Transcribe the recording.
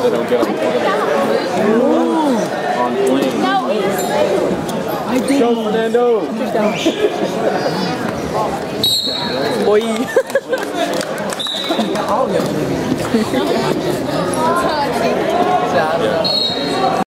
they don't get on plane. I did. Go, Fernando. Boy.